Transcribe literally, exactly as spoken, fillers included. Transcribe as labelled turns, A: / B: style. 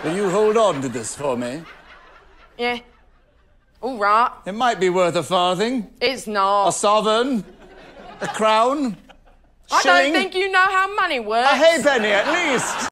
A: Will you hold on to this for me?
B: Yeah. All right.
A: It might be worth a farthing.
B: It's not.
A: A sovereign. A crown.
B: I
A: Shilling.
B: don't think you know how money works.
A: A halfpenny at least.